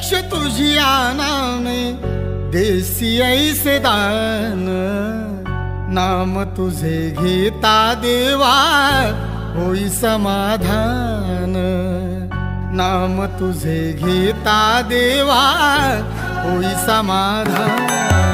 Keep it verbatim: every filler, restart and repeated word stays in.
तुझिया नामे देसी ऐसे दान, नाम तुझे घेता देवा होई समाधान, नाम तुझे घेता देवा होई समाधान।